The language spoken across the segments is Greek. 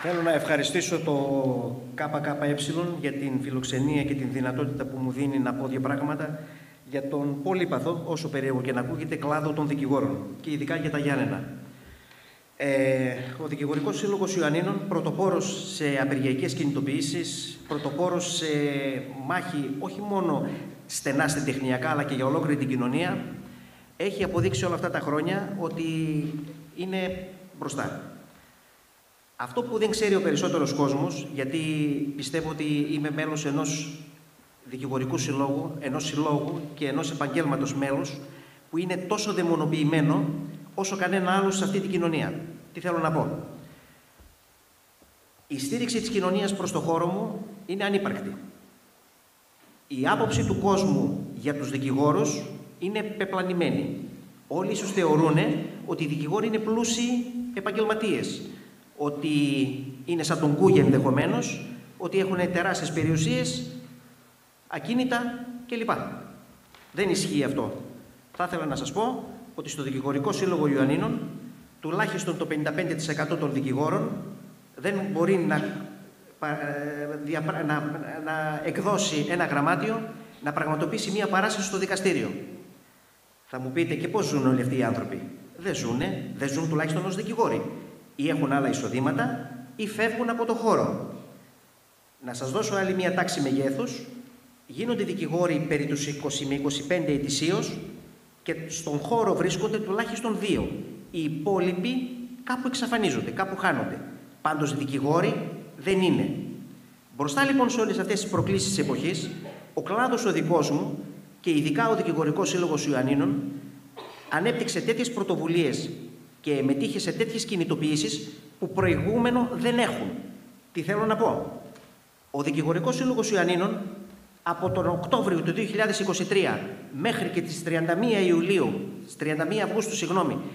Θέλω να ευχαριστήσω το ΚΚΕ για την φιλοξενία και την δυνατότητα που μου δίνει να πω δύο πράγματα για τον πολύπαθο, όσο περίεργο και να ακούγεται, κλάδο των δικηγόρων και ειδικά για τα Γιάννενα. Ο Δικηγορικός Σύλλογος Ιωαννίνων, πρωτοπόρος σε απεργιακές κινητοποιήσεις, πρωτοπόρος σε μάχη όχι μόνο στενά τεχνιακά αλλά και για ολόκληρη την κοινωνία, έχει αποδείξει όλα αυτά τα χρόνια ότι είναι μπροστά. Αυτό που δεν ξέρει ο περισσότερος κόσμος, γιατί πιστεύω ότι είμαι μέλος ενός δικηγορικού συλλόγου, ενός συλλόγου και ενός επαγγέλματος μέλος, που είναι τόσο δαιμονοποιημένο όσο κανένα άλλο σε αυτή την κοινωνία. Τι θέλω να πω. Η στήριξη της κοινωνίας προς το χώρο μου είναι ανύπαρκτη. Η άποψη του κόσμου για τους δικηγόρους είναι πεπλανημένη. Όλοι ίσως θεωρούν ότι οι δικηγόροι είναι πλούσιοι επαγγελματίες, ότι είναι σαν τον Κούγια ενδεχομένως, ότι έχουν τεράστιες περιουσίες, ακίνητα κλπ. Δεν ισχύει αυτό. Θα ήθελα να σας πω ότι στο Δικηγορικό Σύλλογο Ιωαννίνων τουλάχιστον το 55% των δικηγόρων δεν μπορεί να εκδώσει ένα γραμμάτιο, να πραγματοποιήσει μία παράσταση στο δικαστήριο. Θα μου πείτε, και πώς ζουν όλοι αυτοί οι άνθρωποι? Δεν ζουν τουλάχιστον ως δικηγόροι. Ή έχουν άλλα εισοδήματα ή φεύγουν από το χώρο. Να σας δώσω άλλη μία τάξη μεγέθους. Γίνονται δικηγόροι περί τους 20 με 25 ετησίως και στον χώρο βρίσκονται τουλάχιστον 2. Οι υπόλοιποι κάπου εξαφανίζονται, κάπου χάνονται. Πάντως δικηγόροι δεν είναι. Μπροστά λοιπόν σε όλες αυτές τις προκλήσεις της εποχής, ο κλάδος ο δικός μου και ειδικά ο Δικηγορικός Σύλλογος Ιωαννίνων ανέπτυξε τέτοιες πρωτοβουλίες και μετήχε σε τέτοιες κινητοποιήσεις που προηγούμενο δεν έχουν. Τι θέλω να πω. Ο Δικηγορικός Σύλλογος Ιωαννίνων από τον Οκτώβριο του 2023 μέχρι και τις 31 Αυγούστου,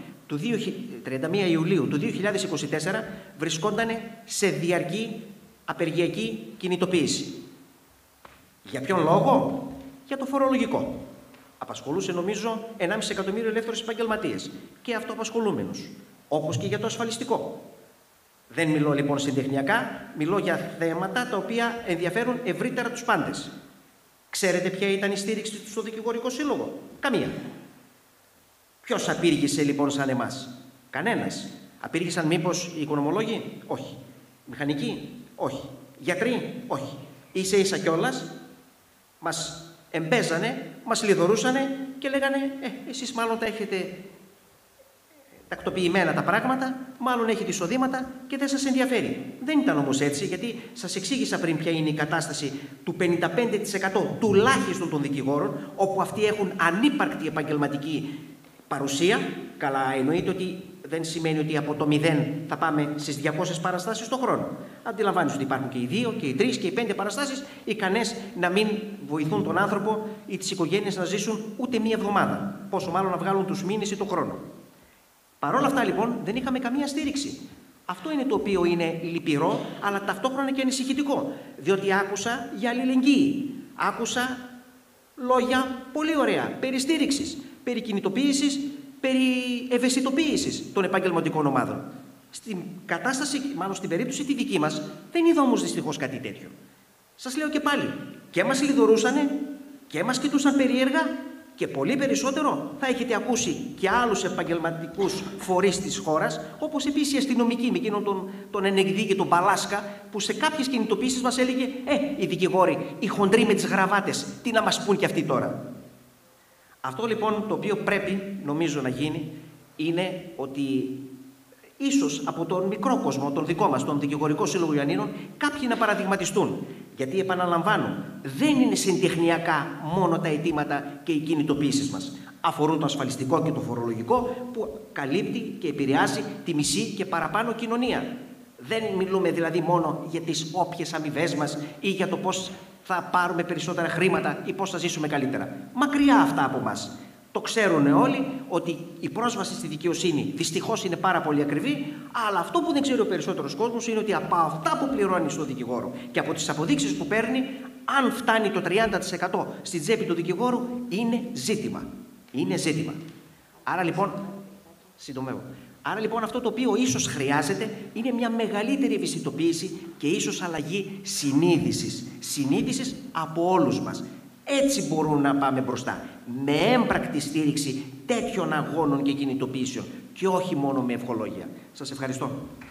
31 Ιουλίου του 2024 βρισκόταν σε διαρκή απεργιακή κινητοποίηση. Για ποιον λόγο? Για το φορολογικό. Απασχολούσε νομίζω 1,5 εκατομμύριο ελεύθερους επαγγελματίες και αυτοαπασχολούμενους, όπως και για το ασφαλιστικό. Δεν μιλώ λοιπόν συντεχνιακά, μιλώ για θέματα τα οποία ενδιαφέρουν ευρύτερα τους πάντες. Ξέρετε ποια ήταν η στήριξη του στο Δικηγορικό Σύλλογο? Καμία. Ποιος απήργησε λοιπόν σαν εμάς? Κανένας. Απήργησαν μήπως οι οικονομολόγοι? Όχι. Μηχανικοί? Όχι. Γιατροί? Όχι. Ίσα ίσα κιόλας μας εμπέζανε, μας λιδωρούσανε και λέγανε εσείς μάλλον τα έχετε τακτοποιημένα τα πράγματα, μάλλον έχετε εισοδήματα και δεν σας ενδιαφέρει. Δεν ήταν όμως έτσι, γιατί σας εξήγησα πριν ποια είναι η κατάσταση του 55% τουλάχιστον των δικηγόρων, όπου αυτοί έχουν ανύπαρκτη επαγγελματική παρουσία. Καλά, εννοείται ότι δεν σημαίνει ότι από το 0 θα πάμε στις 200 παραστάσεις το χρόνο. Αντιλαμβάνεστε ότι υπάρχουν και οι 2 και οι 3 και οι 5 παραστάσεις ικανές να μην βοηθούν τον άνθρωπο ή τις οικογένειες να ζήσουν ούτε μία εβδομάδα. Πόσο μάλλον να βγάλουν τους μήνες ή το χρόνο. Παρ' όλα αυτά λοιπόν δεν είχαμε καμία στήριξη. Αυτό είναι το οποίο είναι λυπηρό, αλλά ταυτόχρονα και ανησυχητικό. Διότι άκουσα για αλληλεγγύη. Άκουσα λόγια πολύ ωραία περί στήριξης, περί κινητοποίησης, περί ευαισθητοποίησης των επαγγελματικών ομάδων. Στην κατάσταση, μάλλον στην περίπτωση τη δική μας, δεν είδα όμως δυστυχώς κάτι τέτοιο. Σας λέω και πάλι, και μας λιδωρούσανε και μας κοιτούσαν περίεργα και πολύ περισσότερο θα έχετε ακούσει και άλλους επαγγελματικούς φορείς της χώρας, όπως επίσης οι αστυνομικοί με εκείνον τον Ενεγδί και τον Παλάσκα, που σε κάποιες κινητοποίησεις μας έλεγε οι δικηγόροι, οι χοντροί με τις γραβάτες, τι να μας πούν κι αυτοί τώρα. Αυτό λοιπόν το οποίο πρέπει νομίζω να γίνει είναι ότι ίσως από τον μικρό κόσμο, τον δικό μας, τον Δικηγορικό Σύλλογο Ιωαννίνων, κάποιοι να παραδειγματιστούν. Γιατί επαναλαμβάνω, δεν είναι συντεχνιακά μόνο τα αιτήματα και οι κινητοποίησεις μας. Αφορούν το ασφαλιστικό και το φορολογικό που καλύπτει και επηρεάζει τη μισή και παραπάνω κοινωνία. Δεν μιλούμε δηλαδή μόνο για τις όποιες αμοιβές μας ή για το πώς θα πάρουμε περισσότερα χρήματα ή πώς θα ζήσουμε καλύτερα. Μακριά αυτά από μας. Το ξέρουν όλοι ότι η πρόσβαση στη δικαιοσύνη δυστυχώς είναι πάρα πολύ ακριβή, αλλά αυτό που δεν ξέρει ο περισσότερος κόσμος είναι ότι από αυτά που πληρώνει στο δικηγόρο και από τις αποδείξεις που παίρνει, αν φτάνει το 30% στη τσέπη του δικηγόρου, είναι ζήτημα. Είναι ζήτημα. Άρα λοιπόν, συντομεύω, Άρα λοιπόν αυτό το οποίο ίσως χρειάζεται είναι μια μεγαλύτερη ευαισθητοποίηση και ίσως αλλαγή συνείδησης. Συνείδησης από όλους μας. Έτσι μπορούμε να πάμε μπροστά. Με έμπρακτη στήριξη τέτοιων αγώνων και κινητοποιήσεων και όχι μόνο με ευχολόγια. Σας ευχαριστώ.